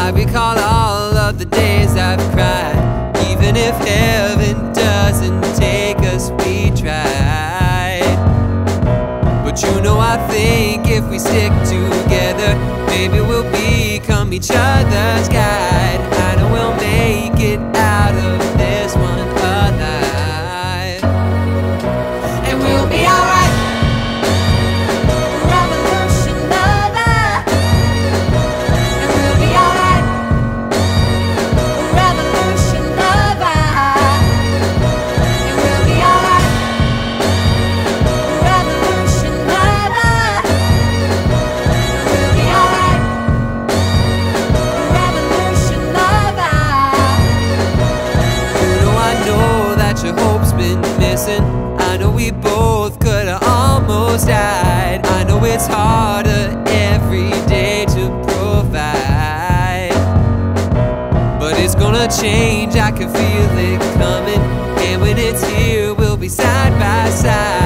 I recall all of the days I've cried. Even if heaven doesn't take us, we tried. But you know, I think if we stick together, maybe we'll become each other's guide. I know we'll make it out of this one alive. And we'll be alright. Revolution lover. And we'll be alright. Revolution lover. And we'll be alright. Revolution lover. And we'll be alright. Revolution lover. You know, I know that your hope's been missing. I know we both could've almost died. I know it's harder every day to provide, but it's gonna change, I can feel it coming. And when it's here, we'll be side by side.